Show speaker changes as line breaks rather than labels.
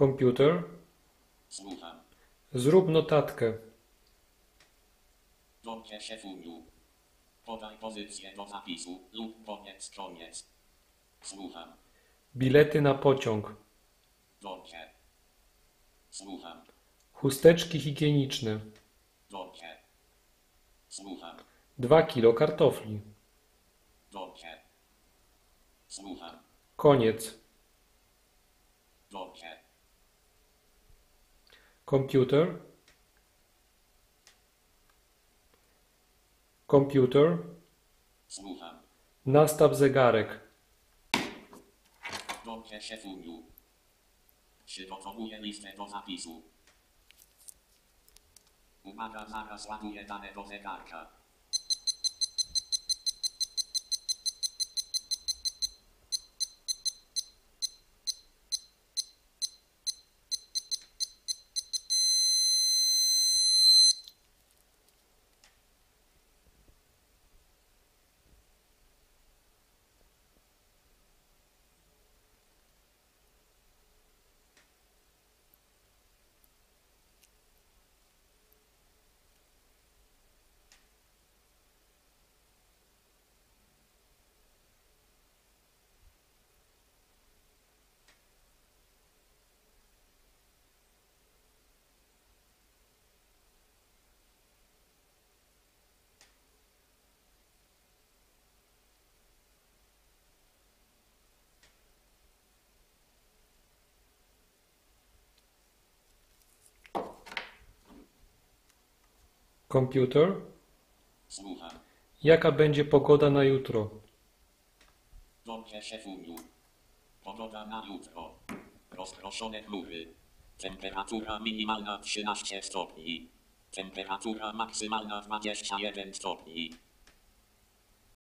Komputer.
Słucham.
Zrób notatkę.
Dobrze, szefundu. Podaj pozycję do zapisu lub koniec. Słucham.
Bilety na pociąg.
Dobrze. Słucham.
Chusteczki higieniczne.
Dobrze. Słucham.
2 kilo kartofli.
Dobrze. Słucham.
Koniec.
Dobrze.
Komputer. Komputer.
Słucham.
Nastaw zegarek.
Dobrze, szefundu. Przygotowuję listę do zapisu. Uwaga, zaraz ładuję dane do zegarka.
Komputer.
Słucham.
Jaka będzie pogoda na jutro?
Dobrze, szefundu. Pogoda na jutro. Rozproszone chmury. Temperatura minimalna 13 stopni. Temperatura maksymalna 21 stopni.